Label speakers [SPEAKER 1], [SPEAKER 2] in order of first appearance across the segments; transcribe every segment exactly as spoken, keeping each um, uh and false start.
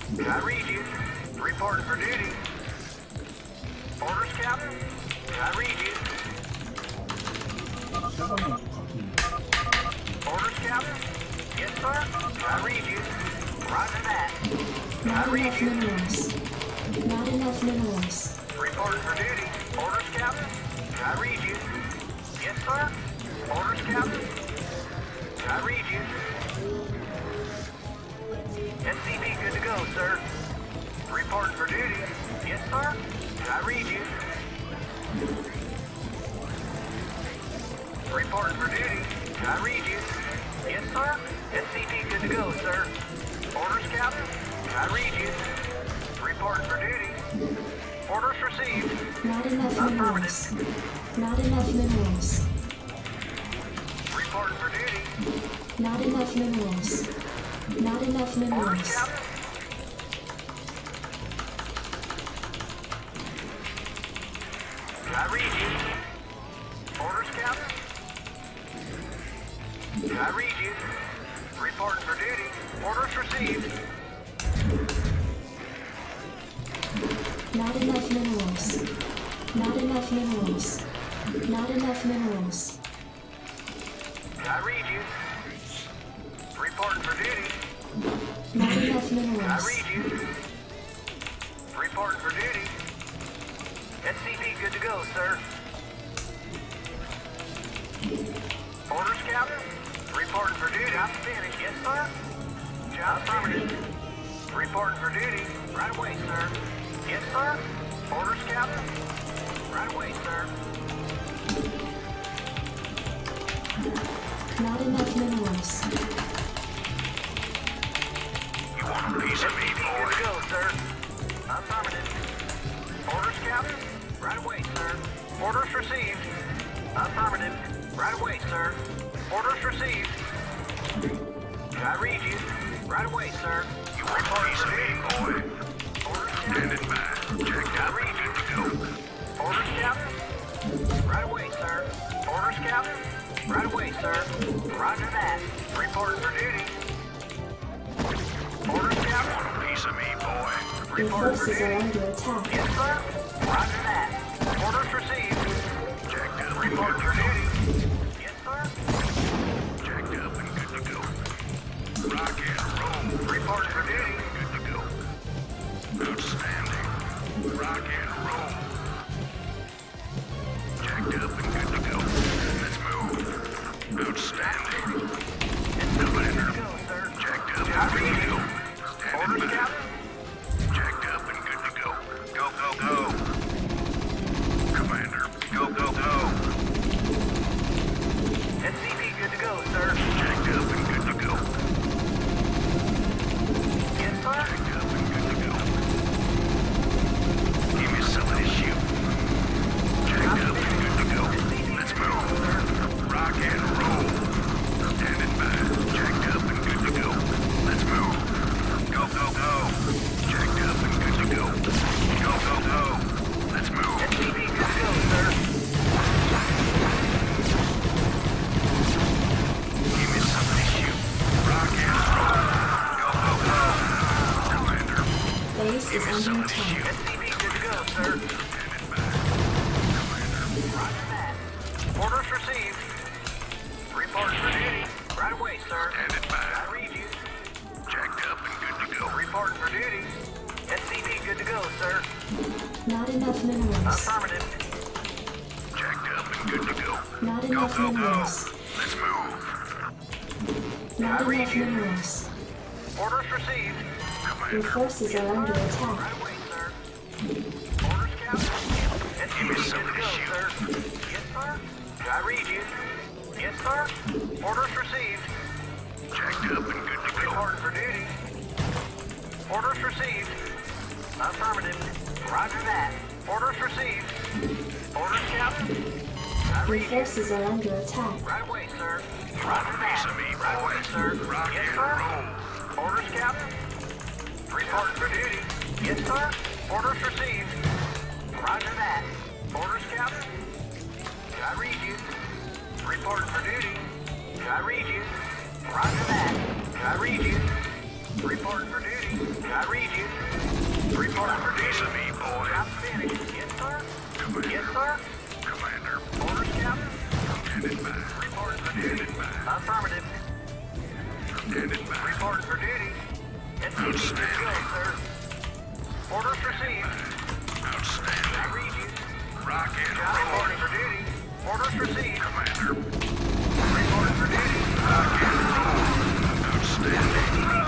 [SPEAKER 1] I read you. Reporting for duty. Orders, Captain? I read you. Orders, Captain? Yes, sir. I read you. Roger that.
[SPEAKER 2] Not
[SPEAKER 1] I read
[SPEAKER 2] enough
[SPEAKER 1] you.
[SPEAKER 2] minerals. Not enough minerals.
[SPEAKER 1] Reporting for duty. Orders, Captain? I read you. Yes, sir. Orders, Captain? I read you. S C V good to go, sir. Reporting for duty. Yes, sir. I read you. Reporting for duty. I read you. Yes, sir. S C V good to go, sir. Orders, Captain. I read you. Reporting for duty. Orders received.
[SPEAKER 2] Not enough minerals. Not enough minerals.
[SPEAKER 1] Reporting for duty.
[SPEAKER 2] Not enough minerals. Not enough
[SPEAKER 1] Orders,
[SPEAKER 2] minerals.
[SPEAKER 1] Captain. I read you. Orders, Captain. I read you. Reporting for duty. Orders received.
[SPEAKER 2] Not enough minerals. Not enough minerals. Not enough minerals.
[SPEAKER 1] I read you. Reporting for duty.
[SPEAKER 2] Not enough
[SPEAKER 1] I
[SPEAKER 2] minerals.
[SPEAKER 1] read you. Reporting for duty. S C V good to go, sir. Orders, Captain. Reporting for duty. I'm finished. Yes, sir. Job affirmative. Reporting for duty. Right away, sir. Yes, sir. Orders, Captain. Right away, sir.
[SPEAKER 2] Not enough minerals.
[SPEAKER 1] You want a piece of me, boy? Good to go, sir. Affirmative. Orders, Captain. Right away, sir. Orders received. Affirmative. Right away, sir. Orders received. I read you. Right away, sir. You want a piece of me, boy? Orders, Captain. Standing by. Check out. I read you. Go. Orders, Captain. Right away, sir. Orders, Captain. Right away, sir. Roger that. Reporting for duty. Orders, Captain. Want a piece of me, boy?
[SPEAKER 2] Your
[SPEAKER 1] Reporting for
[SPEAKER 2] forces are
[SPEAKER 1] duty.
[SPEAKER 2] under attack.
[SPEAKER 1] Yes, sir. Roger that. Orders received. Checked up. Reporting for duty. Yes, sir. Checked up and good to go. Rock and roll. Reporting for duty. Good to go. Outstanding. Rock and roll. Checked up and good to go. Let's move. Outstanding. Commander. Checked up and good to go. Standing by. Checked up and good to go. Go, go, go. Commander, go, go, go. S C V good to go, sir. Checked up and good to go. Yes, sir. Checked up and good to go. Give me some of this shoot. Checked up and good to go. Let's move. Rock and roll. Standing by. Checked up and good to go. Let's move. Go, go, go. Checked up and good to go. Go, go, go. Let's move. S C V good to go, sir. Give me some of this shoot. Rock and roll. Go, go, go. Commander.
[SPEAKER 2] Base
[SPEAKER 1] Give
[SPEAKER 2] is
[SPEAKER 1] me
[SPEAKER 2] under
[SPEAKER 1] some of this
[SPEAKER 2] attack.
[SPEAKER 1] shoot. S C V good to go, sir. Standing by. Commander. Roger that. Orders received. Report for duty. Right away, sir. Standing by. I read you. Checked up and good to go. Report for duty. S C V good to go, sir.
[SPEAKER 2] Not enough minerals.
[SPEAKER 1] Affirmative. Checked up and good to go.
[SPEAKER 2] Not
[SPEAKER 1] Go,
[SPEAKER 2] enough
[SPEAKER 1] go, go.
[SPEAKER 2] minerals.
[SPEAKER 1] Let's move.
[SPEAKER 2] Not
[SPEAKER 1] I read
[SPEAKER 2] enough
[SPEAKER 1] you.
[SPEAKER 2] minerals.
[SPEAKER 1] Orders received.
[SPEAKER 2] Your
[SPEAKER 1] Commander.
[SPEAKER 2] forces are under attack.
[SPEAKER 1] Right away, sir. Orders, Captain. S C V good to go, sir. Yes, sir. I read you. Yes, sir. Orders received. Checked up and good to go. Reporting for duty. Orders received. Affirmative. Roger that. Orders received. Orders, Captain. I
[SPEAKER 2] Your
[SPEAKER 1] read you.
[SPEAKER 2] forces are under attack.
[SPEAKER 1] Right away, sir. Roger that. Right away, sir. Yes, sir. Orders, Captain. Reporting for duty. Yes, sir. Orders received. Roger that. Orders, Captain. I read you. Reporting for duty. I read you. Roger that. I read you. Reporting for duty. I read you. Report for
[SPEAKER 3] Piece
[SPEAKER 1] duty.
[SPEAKER 3] of me, boy.
[SPEAKER 1] Job finished. Yes, sir.
[SPEAKER 3] Commander.
[SPEAKER 1] Yes, sir.
[SPEAKER 3] Commander.
[SPEAKER 1] Orders, Captain.
[SPEAKER 3] Standing by.
[SPEAKER 1] Reporting for duty.
[SPEAKER 3] Standing by.
[SPEAKER 1] Affirmative.
[SPEAKER 3] Standing by.
[SPEAKER 1] Reporting for duty. S C V good to go, sir. Orders received.
[SPEAKER 3] Outstanding.
[SPEAKER 1] I read you.
[SPEAKER 3] Rock and
[SPEAKER 1] Job
[SPEAKER 3] roll.
[SPEAKER 1] reporting for duty. Orders received.
[SPEAKER 3] Commander.
[SPEAKER 1] Reporting for duty.
[SPEAKER 3] Rock and roll. Outstanding.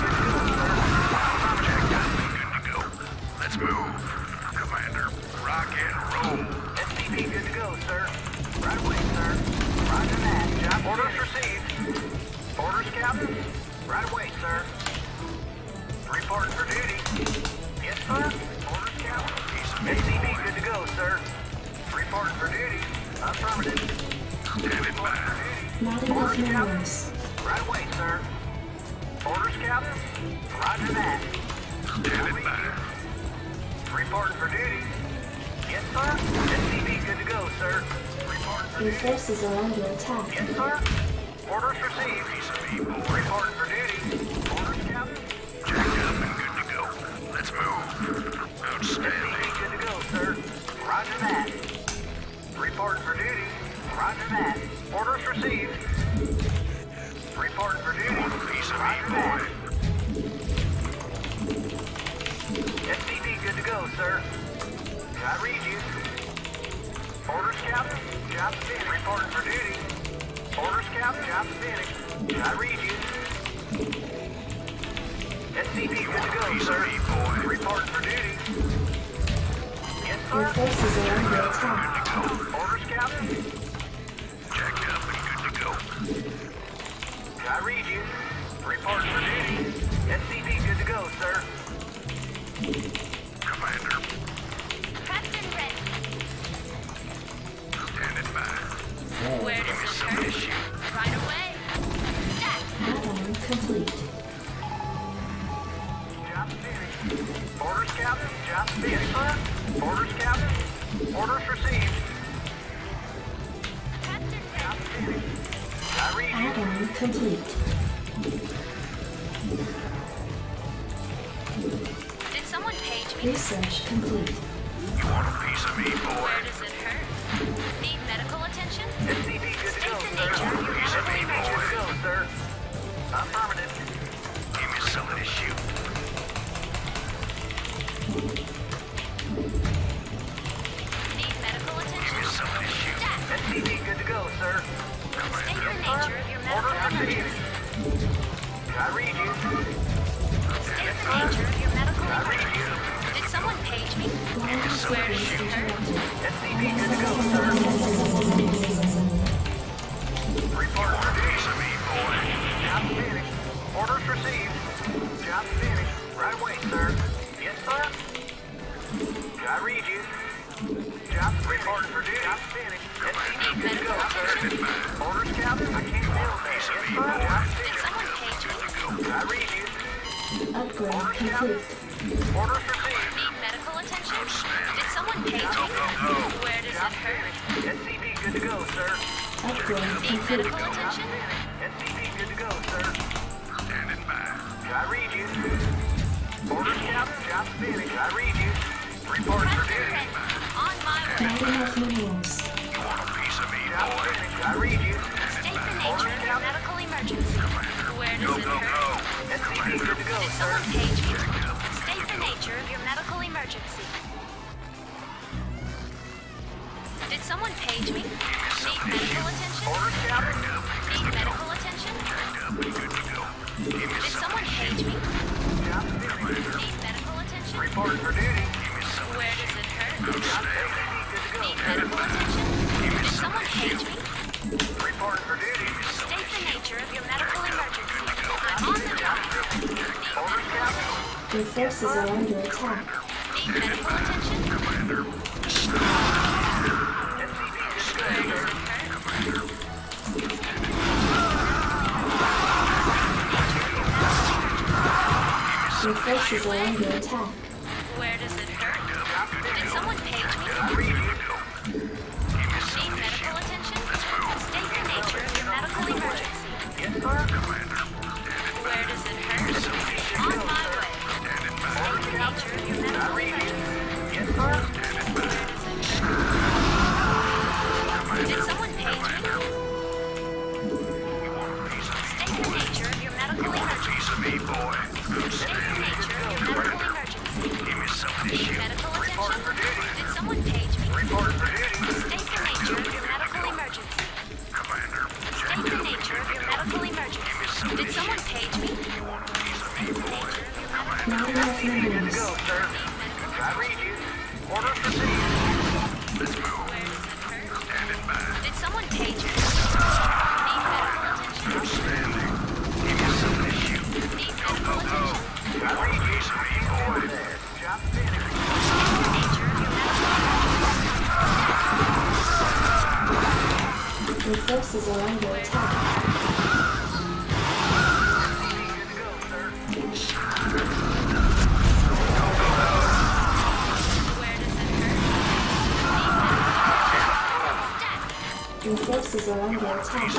[SPEAKER 3] Checked out. Good to go. Let's move. Commander. Rock and roll.
[SPEAKER 1] S C V good to go, sir. Right away, sir. Roger that. Job orders received. Orders, Captain. Right away, sir. Reporting for duty. Yes, sir. Orders, Captain. S C V good to go, sir. Reporting for duty. Affirmative.
[SPEAKER 3] Standing by.
[SPEAKER 2] Not enough minerals.
[SPEAKER 1] Right away, sir. Orders, Captain. Roger that.
[SPEAKER 3] Standing by.
[SPEAKER 1] Reporting for duty. Yes, sir. S C V good to go, sir. Reporting for
[SPEAKER 2] Your
[SPEAKER 1] duty.
[SPEAKER 2] forces are under attack.
[SPEAKER 1] Yes, sir. Orders received.
[SPEAKER 3] Piece of me, boy.
[SPEAKER 1] Reporting for duty. Orders, Captain.
[SPEAKER 3] Checked up and good to go. Let's move. Outstanding.
[SPEAKER 1] Good to go, sir. Roger that. Reporting for duty. Roger that. Orders received. Reporting for duty.
[SPEAKER 3] Piece of me,
[SPEAKER 1] Roger
[SPEAKER 3] boy.
[SPEAKER 1] that. S C V good to go, sir. I read you. Orders, Captain. Job finished. Reporting for duty. Orders, Captain. Job finished. I read you. S C V good to go,
[SPEAKER 3] Piece
[SPEAKER 1] sir.
[SPEAKER 3] of me, boy.
[SPEAKER 1] Reporting for duty. Yes,
[SPEAKER 2] Your
[SPEAKER 1] sir.
[SPEAKER 2] forces are under attack.
[SPEAKER 1] Orders, Captain.
[SPEAKER 3] Checked up and good to go.
[SPEAKER 1] I read you. Reporting for duty. S C V good to go, sir.
[SPEAKER 3] Commander.
[SPEAKER 4] Captain ready.
[SPEAKER 3] Standing by.
[SPEAKER 4] Where does it
[SPEAKER 3] Some
[SPEAKER 4] hurt?
[SPEAKER 3] issue.
[SPEAKER 4] Right away. Stack.
[SPEAKER 2] Add-on complete.
[SPEAKER 1] Job finished. Orders, Captain. Job finished, sir. Orders, Captain. Orders received.
[SPEAKER 4] Captain
[SPEAKER 1] Job
[SPEAKER 4] ready.
[SPEAKER 1] finished. I read you.
[SPEAKER 2] Add-on complete.
[SPEAKER 4] Did someone page me?
[SPEAKER 2] Research complete.
[SPEAKER 3] You want a piece of me, boy?
[SPEAKER 4] Where does it hurt? Need medical attention?
[SPEAKER 1] S C V good to go,
[SPEAKER 4] State the
[SPEAKER 1] sir.
[SPEAKER 4] nature of your
[SPEAKER 1] S C V
[SPEAKER 4] medical
[SPEAKER 1] good to go, sir. Affirmative.
[SPEAKER 3] Give me something to shoot.
[SPEAKER 4] Need medical
[SPEAKER 3] Give me
[SPEAKER 4] attention?
[SPEAKER 3] something to shoot.
[SPEAKER 4] Stack.
[SPEAKER 1] S C V good to go, sir.
[SPEAKER 4] State the nature of your medical
[SPEAKER 1] Orders
[SPEAKER 4] emergency.
[SPEAKER 1] received. I read you.
[SPEAKER 4] State the nature of your medical
[SPEAKER 1] I read
[SPEAKER 4] emergency.
[SPEAKER 1] you.
[SPEAKER 4] Did someone page me?
[SPEAKER 2] Ground
[SPEAKER 4] Where does
[SPEAKER 2] sequence
[SPEAKER 4] it hurt?
[SPEAKER 2] interrupted.
[SPEAKER 1] S C V good to go, sir. Report for duty.
[SPEAKER 3] Piece of me, boy.
[SPEAKER 1] Job finished. Orders received. Job finished. Right away, sir. Yes, sir. I read you. Job report for duty. Job finished. S C V good to go, sir. Orders, Captain. I can't deal with that. Yes, sir. Job
[SPEAKER 4] Did
[SPEAKER 1] finished.
[SPEAKER 4] someone page me?
[SPEAKER 1] I read you.
[SPEAKER 2] Upgrade
[SPEAKER 1] Orders,
[SPEAKER 2] complete.
[SPEAKER 1] Captain. Orders received.
[SPEAKER 4] Need medical attention? Did someone page
[SPEAKER 3] Go,
[SPEAKER 4] me?
[SPEAKER 3] go, go.
[SPEAKER 4] Where does
[SPEAKER 1] Job
[SPEAKER 4] it hurt?
[SPEAKER 1] finished. S C V good to go, sir.
[SPEAKER 2] Upgrade
[SPEAKER 4] Need
[SPEAKER 2] complete.
[SPEAKER 4] medical attention?
[SPEAKER 1] S C V good to go, sir.
[SPEAKER 3] Standing by.
[SPEAKER 1] I read you. Orders, Captain. Job finished. I read you. Report for
[SPEAKER 4] Captain
[SPEAKER 1] duty.
[SPEAKER 4] ready. On my way.
[SPEAKER 2] Not enough minerals.
[SPEAKER 3] You want a piece of me,
[SPEAKER 1] Job
[SPEAKER 3] boy?
[SPEAKER 1] finished. I read you.
[SPEAKER 4] State the nature of your medical emergency. Where
[SPEAKER 3] Go,
[SPEAKER 4] does it
[SPEAKER 3] go,
[SPEAKER 4] hurt?
[SPEAKER 3] go.
[SPEAKER 1] S C V good to go,
[SPEAKER 4] Did
[SPEAKER 1] sir.
[SPEAKER 4] someone page me? State the nature of your medical emergency. Did someone page me? Need medical attention?
[SPEAKER 1] Orders, Captain.
[SPEAKER 4] Need medical attention?
[SPEAKER 3] Good to go. Give me
[SPEAKER 4] Did
[SPEAKER 3] something
[SPEAKER 4] someone
[SPEAKER 3] to
[SPEAKER 4] page
[SPEAKER 3] shoot.
[SPEAKER 4] me?
[SPEAKER 1] Job finished.
[SPEAKER 4] Need medical attention?
[SPEAKER 1] Report for duty.
[SPEAKER 3] Give me something
[SPEAKER 4] Where does it hurt?
[SPEAKER 3] outstanding.
[SPEAKER 1] Good to go.
[SPEAKER 4] Need medical attention? Did someone page me?
[SPEAKER 1] Report for duty.
[SPEAKER 4] State the nature of your medical emergency. I'm on the job.
[SPEAKER 1] Orders, Captain.
[SPEAKER 2] Your forces are under attack.
[SPEAKER 4] Need medical attention?
[SPEAKER 3] Commander.
[SPEAKER 1] S C V good to
[SPEAKER 4] Where
[SPEAKER 1] go,
[SPEAKER 4] does
[SPEAKER 1] sir.
[SPEAKER 4] it hurt?
[SPEAKER 2] Your forces are under attack.
[SPEAKER 4] Where does it hurt? Did someone page me?
[SPEAKER 1] I read you.
[SPEAKER 4] Need medical attention? State the nature of your medical emergency.
[SPEAKER 1] Yes, sir.
[SPEAKER 4] Where does it hurt? On my way.
[SPEAKER 1] sir.
[SPEAKER 4] Did someone page me? State the nature of your medical emergency.
[SPEAKER 3] Piece of me, boy.
[SPEAKER 4] State the nature of your medical emergency.
[SPEAKER 3] Give me some of this shit.
[SPEAKER 4] Medical attention? Did someone page me?
[SPEAKER 1] Report for duty.
[SPEAKER 4] State the nature of your medical emergency.
[SPEAKER 3] Commander,
[SPEAKER 4] State the nature of your medical emergency. Did someone page me?
[SPEAKER 3] you want a piece of me, boy?
[SPEAKER 2] Not enough minerals.
[SPEAKER 1] Go, sir. I read you. Orders received.
[SPEAKER 3] Let's move. Standing by.
[SPEAKER 4] Did someone page me? Need medical attention?
[SPEAKER 3] Outstanding. Give me some of this shit.
[SPEAKER 4] Need medical attention?
[SPEAKER 1] I read you.
[SPEAKER 3] Piece of me, boy.
[SPEAKER 1] Job finished.
[SPEAKER 4] State the nature of your medical emergency.
[SPEAKER 2] Your forces are under attack.
[SPEAKER 4] Where does it hurt? Need medical attention? Stat.
[SPEAKER 2] Your forces are under attack.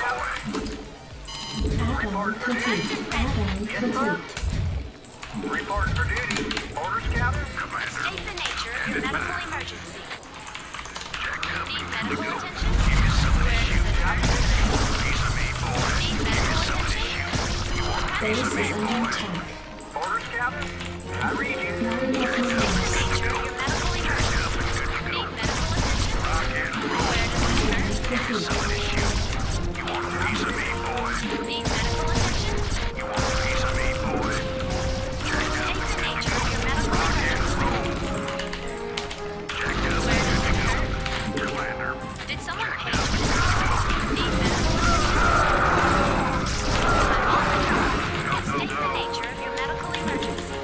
[SPEAKER 2] Add-on complete. Add-on complete.
[SPEAKER 1] Report for duty. Orders, Captain.
[SPEAKER 4] State the nature of your medical emergency. Need medical attention?
[SPEAKER 3] Give me some of this shit.
[SPEAKER 4] Where does it hurt?
[SPEAKER 3] Piece of me, boy.
[SPEAKER 4] Need medical attention?
[SPEAKER 2] Base is under attack.
[SPEAKER 1] Orders, Captain. I read you.
[SPEAKER 2] Not enough
[SPEAKER 4] State the
[SPEAKER 2] minerals.
[SPEAKER 4] nature of your medical emergency. Need medical attention? Where does it hurt?
[SPEAKER 2] Complete.
[SPEAKER 3] You want a piece of me, boy?
[SPEAKER 4] Need medical attention?
[SPEAKER 3] You want a piece of me, boy?
[SPEAKER 4] State the nature of your medical emergency.
[SPEAKER 3] Jacked up.
[SPEAKER 4] Where does it hurt?
[SPEAKER 3] Commander,
[SPEAKER 4] Did someone page me? Need medical attention? State the nature of your medical emergency.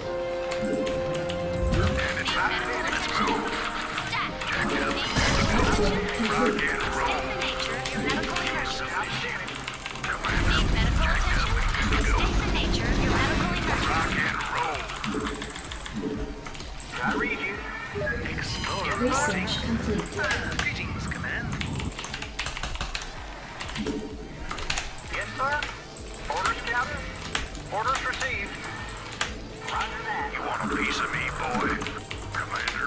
[SPEAKER 4] Need medical attention? Stat. Need medical attention? State the nature of your medical emergency. Need medical attention? State the nature of your medical emergency.
[SPEAKER 1] I read you.
[SPEAKER 2] Research complete.
[SPEAKER 3] greetings, command.
[SPEAKER 1] Yes, sir. Orders, Captain. Orders received. Roger that.
[SPEAKER 3] You want a piece of me, boy? Commander.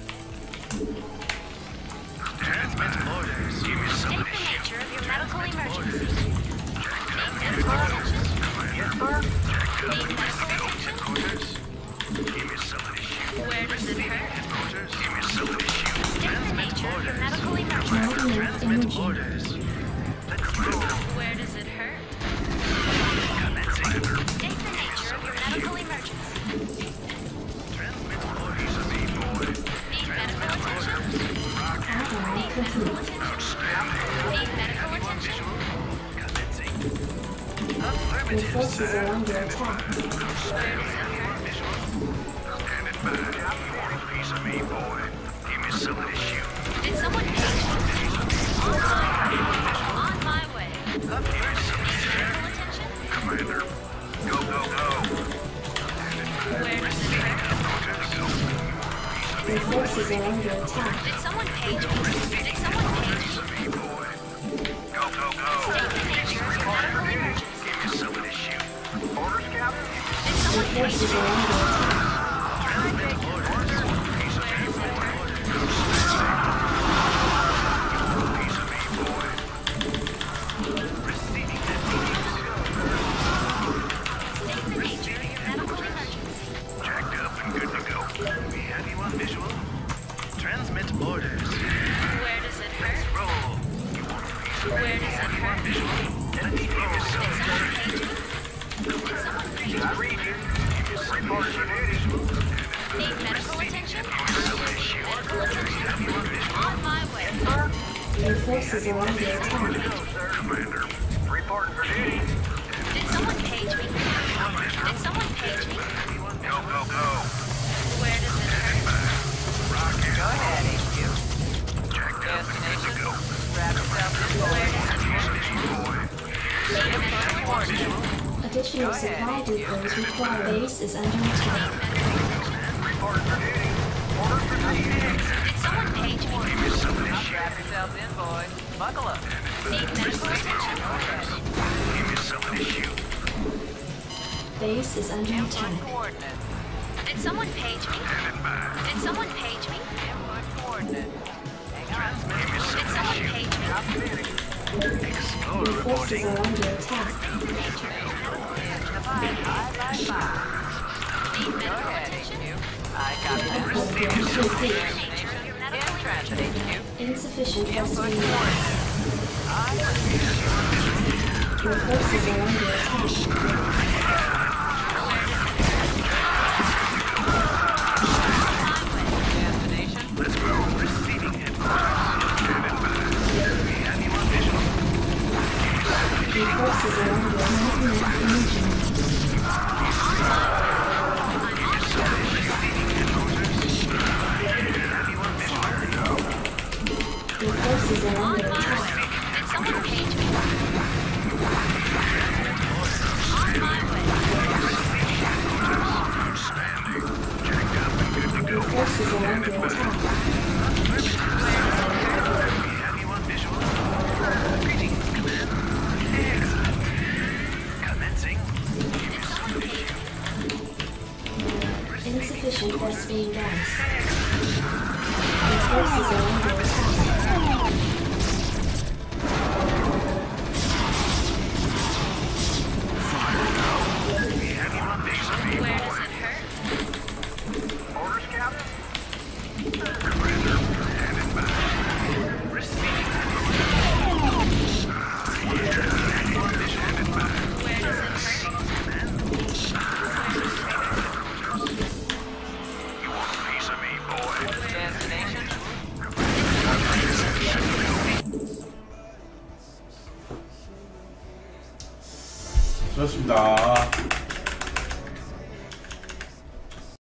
[SPEAKER 3] Transmit orders. Give me some
[SPEAKER 4] State
[SPEAKER 3] of
[SPEAKER 4] the
[SPEAKER 3] this shit.
[SPEAKER 4] nature of your medical emergency. Need medical
[SPEAKER 1] Yes,
[SPEAKER 4] attention?
[SPEAKER 1] sir.
[SPEAKER 4] Need medical attention?
[SPEAKER 3] Headquarters. Give me some of this shit.
[SPEAKER 4] Where does it hurt?
[SPEAKER 3] Headquarters. Give me some of this shit.
[SPEAKER 4] State the nature of your medical emergency.
[SPEAKER 2] Not enough energy.
[SPEAKER 3] Orders.
[SPEAKER 4] Where does it hurt?
[SPEAKER 3] Commencing.
[SPEAKER 4] State the nature of your medical emergency.
[SPEAKER 3] Transmit orders. Piece of me, boy.
[SPEAKER 4] Need medical attention?
[SPEAKER 2] Add-on
[SPEAKER 4] Need medical
[SPEAKER 2] complete.
[SPEAKER 4] attention?
[SPEAKER 3] Outstanding.
[SPEAKER 4] Need medical attention?
[SPEAKER 3] Commencing.
[SPEAKER 2] Your forces are under attack.
[SPEAKER 4] Where does it hurt?
[SPEAKER 3] Standing by. You want a piece of me, boy? Give me some of this shit.
[SPEAKER 4] Did someone page me? On my way. On my way. Need medical attention?
[SPEAKER 3] Commander. Go, go, go.
[SPEAKER 4] Where does it hurt?
[SPEAKER 2] Your forces are under attack.
[SPEAKER 4] Did someone page me? Did someone page me?
[SPEAKER 3] Me, boy. Go, go, go.
[SPEAKER 4] State the nature of your medical emergency.
[SPEAKER 3] Give me some of this shit.
[SPEAKER 1] Orders, Captain.
[SPEAKER 4] Did
[SPEAKER 2] Your
[SPEAKER 4] someone page
[SPEAKER 2] forces
[SPEAKER 4] me?
[SPEAKER 2] are under attack.
[SPEAKER 3] Piece of me, boy. Piece of me, boy. Receiving that
[SPEAKER 4] State the nature of your medical emergency.
[SPEAKER 3] jacked up and good to go. We have you on visual. Transmit orders.
[SPEAKER 4] Where does it hurt?
[SPEAKER 3] Roll.
[SPEAKER 4] Where does it hurt? Did someone page me? Did someone page me?
[SPEAKER 1] I read you. Report for duty.
[SPEAKER 4] Need medical attention? Medical attention? On my way.
[SPEAKER 2] Your forces are under attack.
[SPEAKER 1] Go, sir.
[SPEAKER 3] Commander.
[SPEAKER 1] Report for duty.
[SPEAKER 4] Did someone page me? Did someone page me?
[SPEAKER 3] Go, go, go.
[SPEAKER 4] Where does it hurt?
[SPEAKER 3] Rocket.
[SPEAKER 5] Go ahead, H Q.
[SPEAKER 3] Jacked up and good to go.
[SPEAKER 5] Wrap yourself in
[SPEAKER 4] Where
[SPEAKER 5] boys.
[SPEAKER 4] does it hurt?
[SPEAKER 3] Boy.
[SPEAKER 4] Need medical attention?
[SPEAKER 2] Additional supply depots required. Base is under attack.
[SPEAKER 1] Report for duty. Orders received.
[SPEAKER 4] Did someone page me?
[SPEAKER 5] Strap yourself in, boys. Buckle up.
[SPEAKER 4] Need medical attention?
[SPEAKER 3] Give me some of this shit.
[SPEAKER 2] Base is under
[SPEAKER 5] Input
[SPEAKER 2] attack.
[SPEAKER 5] coordinates.
[SPEAKER 4] Did someone page me? Did someone page me?
[SPEAKER 5] Input coordinates. Hang on.
[SPEAKER 4] Did someone page me?
[SPEAKER 3] Explorer
[SPEAKER 2] Your forces
[SPEAKER 3] reporting.
[SPEAKER 2] are under attack.
[SPEAKER 5] Divide by by five.
[SPEAKER 4] Need
[SPEAKER 5] Go
[SPEAKER 4] medical
[SPEAKER 5] ahead,
[SPEAKER 4] attention?
[SPEAKER 5] H Q. I got that.
[SPEAKER 2] Upgrade complete.
[SPEAKER 4] Nature of your
[SPEAKER 5] In
[SPEAKER 4] medical
[SPEAKER 5] transit,
[SPEAKER 4] emergency.
[SPEAKER 5] H Q.
[SPEAKER 2] Insufficient
[SPEAKER 5] Input
[SPEAKER 2] thrust beam
[SPEAKER 5] coordinates.
[SPEAKER 2] gas.
[SPEAKER 5] I must be
[SPEAKER 2] Your forces are under attack.
[SPEAKER 5] destination.
[SPEAKER 3] Let's go. Receiving headquarters. Standing by. We have you on visual.
[SPEAKER 2] Your forces are under magnetic illusion. Your forces are
[SPEAKER 4] On
[SPEAKER 2] under
[SPEAKER 4] my
[SPEAKER 2] attack.
[SPEAKER 4] way. Did someone page me? On my way.
[SPEAKER 2] Your forces are under attack.
[SPEAKER 3] We have you on visual. Greetings, Command. Excellent. Commencing.
[SPEAKER 4] Did someone page me?
[SPEAKER 2] Insufficient thrust beam gas. Your forces are under attack.
[SPEAKER 3] We have you on visual.
[SPEAKER 4] Where does it hurt?
[SPEAKER 1] Orders, Captain?
[SPEAKER 3] Commander, standing by. Receiving headquarters. Yeah, have you on visual. Standing by.
[SPEAKER 4] Where does it hurt?
[SPEAKER 3] You want a piece of me, boy?
[SPEAKER 5] Destination.
[SPEAKER 6] 좋습니다.